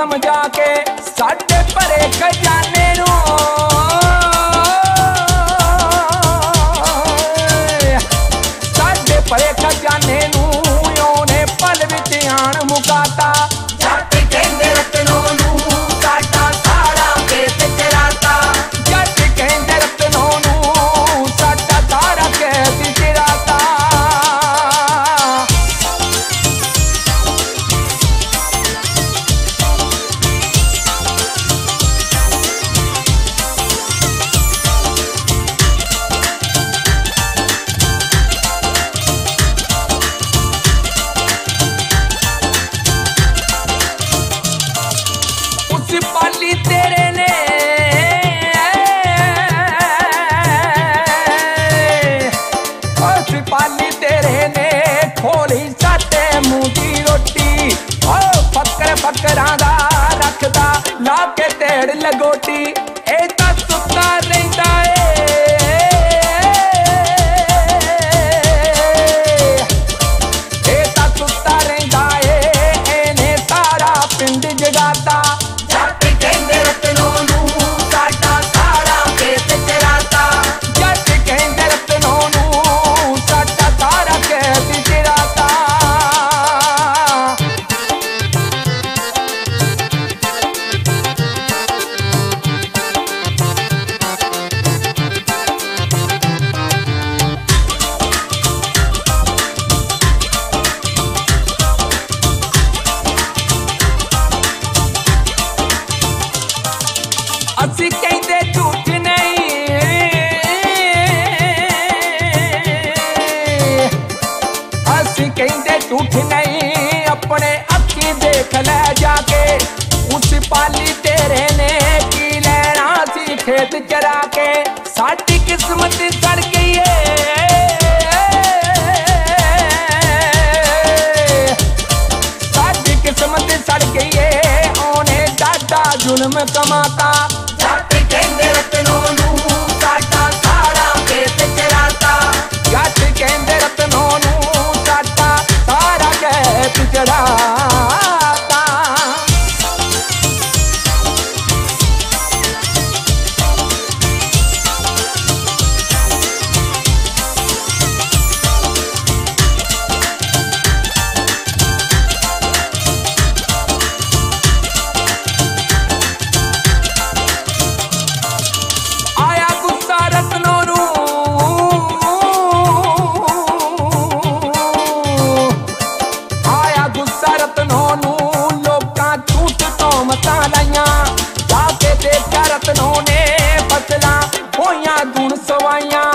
समझा के साडे भरे खजाने नू साडे भरे खजाने नू ओने पल विच आण मुकाता। जट कहंदे रतनों नू साडा सारा खेत चराता। जट कहंदे रतनों नू साडा सारा खेत चराता। पाली तेरे ने पाली तेरे ने खोली साडे मुंह दी रोटी। ओ फकर फकरां दा रखदा ला के तेड़ लगोटी। ए तां सुत्ता रहिंदा ए तां सुत्ता रहिंदा एने सारा पिंड जगाता। असी कहते झूठ नहीं असी कहते झूठ नहीं अपने अखी देख ले जाके। उस पाली तेरे ने की लेना सी खेत चरा के। साडी किस्मत सड़ गई साडी किस्मत सड़ गई ओने डाडा जुल्म कमाता। जट कहंदे रतनों नू साडा सारा खेत चराता। जट कहंदे रतनों नू साडा सारा खेत चराता। जाके देखा रतनों ने फसलां होइयां दून सवाइयां।